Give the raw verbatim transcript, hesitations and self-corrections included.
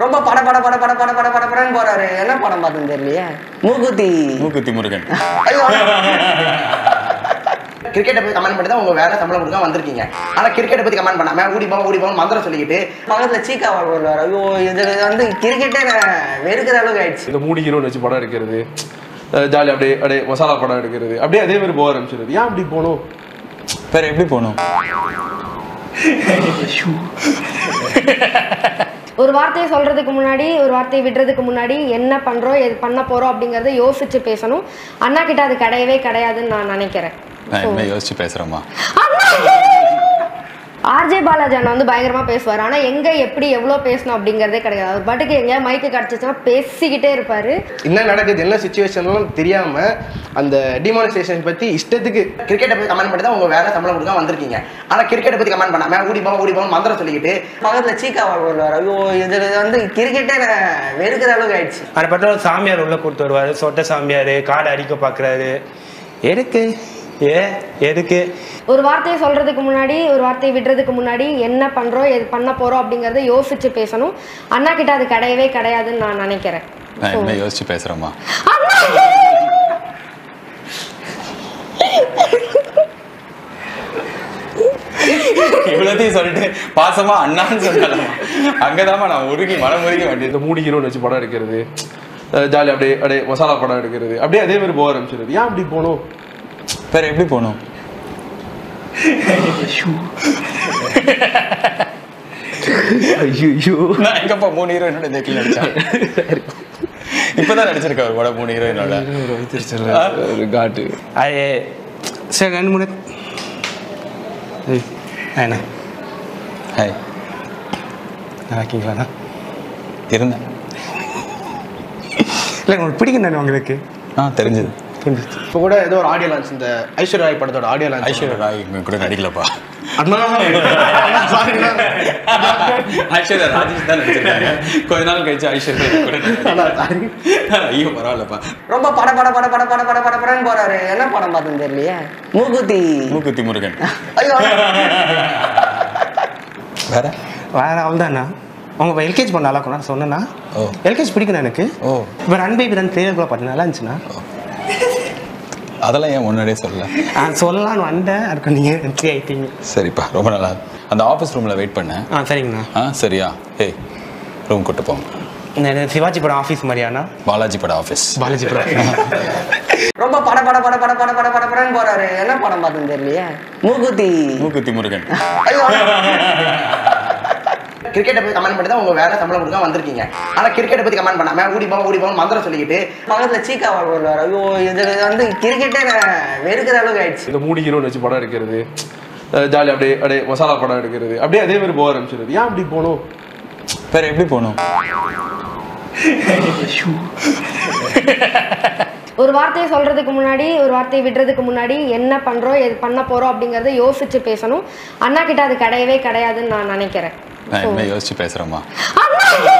ரொம்ப பட பட பட பட பட பட பட படன்னு போறாரு. என்ன படம் பார்த்தேன்னு தெரியலையே. மூக்குத்தி மூக்குத்தி முருகன். கிரிக்கெட்டை பத்தி கமெண்ட் பண்ணி தான் உங்க வேலை சம்பளம் கொடுக்க வந்திருக்கீங்க. ஆனா கிரிக்கெட்டை பத்தி கமெண்ட் பண்ணாம ஊடி போவோம் ஊடி போவோம் மந்திரம் சொல்லிக்கிட்டு பக்கத்துல சீக்கா வாழ் வருவார். ஐயோ இது வந்து கிரிக்கெட்டே வெறுக்கிற அளவுக்கு ஆயிடுச்சு. இந்த மூடி ஹீரோன்னு வச்சு படம் எடுக்கிறது, ஜாலி அப்படியே அப்படியே மசாலா படம் எடுக்கிறது, அப்படியே அதே மாதிரி போக ஆரம்பிச்சிருது. ஏன் அப்படி போகணும்? வேற எப்படி போகணும்? ஒரு வார்த்தையை சொல்றதுக்கு முன்னாடி ஒரு வார்த்தையை விடுறதுக்கு முன்னாடி என்ன பண்றோம் எது பண்ண போறோம் அப்படிங்கறத யோசிச்சு பேசணும். அண்ணா கிட்ட அது கிடையவே கிடையாதுன்னு நான் நினைக்கிறேன். நான் யோசிச்சு பேசுறேமா? ஆர்ஜே பாலாஜி அண்ணா வந்து பயங்கரமா பேசுவார். ஆனா எங்க எப்படி எவ்வளவு பேசணும் அப்படிங்கறதே கிடையாது. அவர் பாட்டுக்கு எங்கேயா மைக்கு கிடைச்சிச்சுன்னா பேசிக்கிட்டே இருப்பாரு. என்ன நடக்குது என்ன சுச்சுவேஷன்லாம் தெரியாம அந்த டிமானிஸ்ட்ரேஷன் பத்தி இஷ்டத்துக்கு கிரிக்கெட்டை பத்தி கமெண்ட் பண்ணி தான் உங்க வேலை சம்பளம் கொடுக்க வந்திருக்கீங்க. ஆனா கிரிக்கெட்டை பத்தி கமெண்ட் பண்ணாம ஊடி போவோம் ஊடி போவோம் மந்திரம் சொல்லிக்கிட்டு பக்கத்துல சீக்கா வாழ் வருவார். ஐயோ இது வந்து கிரிக்கெட்டே வெறுக்கிற அளவுக்கு ஆயிடுச்சு. அதை பார்த்தா ஒரு சாமியார் உள்ள கூட்டு வருவாரு. சொட்ட சாமியார் காடை அடிக்க பாக்குறாரு. எதுக்கு ஏ எதுக்கு ஒரு வார்த்தையை சொல்றதுக்கு முன்னாடி ஒரு வார்த்தையை விடுறதுக்கு முன்னாடி என்ன பண்றோம் எது பண்ண போறோம் அப்படிங்கறத யோசிச்சு பேசணும். அண்ணா கிட்ட அது கிடையவே கிடையாதுன்னு நான் நினைக்கிறேன். நான் யோசிச்சு பேசுறேமா? இவ்வளோத்தையும் சொல்லிட்டு பாசமா அண்ணான்னு சொல்லலாம். அங்கதாமா நான் உருகி மனம் உருகி வேண்டியது. இந்த மூடி ஹீரோன்னு வச்சு படம் எடுக்கிறது, ஜாலி அப்படியே அப்படியே மசாலா படம் எடுக்கிறது, அப்படியே அதே மாதிரி போக ஆரம்பிச்சிருது. ஏன் அப்படி போகணும்? வேற எப்படி போகணும்? நான் எங்கப்பா மூணு ஹீரோயினோட தேக்கில் நடிச்சேன். இப்பதான் நடிச்சிருக்கேன் ஒரு படம் மூணு ஹீரோயினோட. காட்டு அது சரி ரெண்டு மூணு அண்ணா ஹாய் நல்லா இருக்கீங்களாண்ணா? இருந்தேன். இல்லை உங்களுக்கு பிடிக்கும் தானே உங்களுக்கு? ஆ தெரிஞ்சது. இப்போ கூட ஏதோ ஒரு ஆடியோ லான்ச், இந்த ஐஸ்வர்யா ராய் படத்தோட ஆடியோ லான்ச். ஐஸ்வர்யா ராய் கூட நடிக்கலப்பா. அண்ணா ஐஸ்வர்யா ராஜேஷ் தான் நடிச்சிருக்காங்க. கொஞ்ச நாள் கழிச்சு ஐஸ்வர்யா கூட. ஐயோ பரவாயில்லப்பா. ரொம்ப பட பட பட பட பட பட பட படன்னு போறாரு. என்ன படம் பார்த்தேன்னு தெரியலையே. மூக்குத்தி மூக்குத்தி முருகன். ஐயோ வேற வேற அவள் தானா? அவங்க எல்கேஜி பண்ண நல்லா இருக்கணும் சொன்னா. ஓ எல்கேஜி பிடிக்கணும் எனக்கு. ஓ இப்போ ரன் பேபி ரன் ட்ரெயிலர் கூட பார்த்து நல்லா இருந்துச்சுண்ணா. அதெல்லாம் ஏன் முன்னாடியே சொல்லல? ஆ சொல்லலான்னு வந்தேன். அதுக்கு நீங்கள் என்ட்ரி ஆகிட்டீங்க. சரிப்பா ரொம்ப நல்லா. அந்த ஆஃபீஸ் ரூமில் வெயிட் பண்ணேன். ஆ சரிங்கண்ணா. ஆ சரியா? ஹே ரூம் கூட்டு போங்க. இந்த சிவாஜி படம் ஆஃபீஸ் மாதிரியாண்ணா? பாலாஜி படம் ஆஃபீஸ். பாலாஜி படம் ரொம்ப பட பட பட பட பட பட பட படன்னு போறாரு. என்ன படம் பார்த்தேன்னு தெரியலையே. மூக்குத்தி மூக்குத்தி முருகன். ஐயோ கிரிக்கெட்டை பத்தி கமெண்ட் பண்ணி தான் உங்க வேலை சம்பளம் கொடுக்க வந்திருக்கீங்க. ஆனா கிரிக்கெட்டை பத்தி கமெண்ட் பண்ணாம ஊடி போவோம் ஊடி போவோம் மந்திரம் சொல்லிக்கிட்டு பக்கத்துல சீக்கா வாழ் வருவார். ஐயோ இது வந்து கிரிக்கெட்டே வெறுக்கிற அளவுக்கு ஆயிடுச்சு. இந்த மூடி ஹீரோன்னு வச்சு படம் எடுக்கிறது, ஜாலி அப்படியே அப்படியே மசாலா படம் எடுக்கிறது, அப்படியே அதே மாதிரி போக ஆரம்பிச்சிருது. ஏன் அப்படி போகணும்? வேற எப்படி போகணும்? ஒரு வார்த்தையை சொல்றதுக்கு முன்னாடி ஒரு வார்த்தையை விடுறதுக்கு முன்னாடி என்ன பண்றோம் எது பண்ண போறோம் அப்படிங்கறத யோசிச்சு பேசணும். அண்ணா கிட்ட அது கிடையவே கிடையாதுன்னு நான் நினைக்கிறேன். நான் யோசிச்சு பேசுறேமா?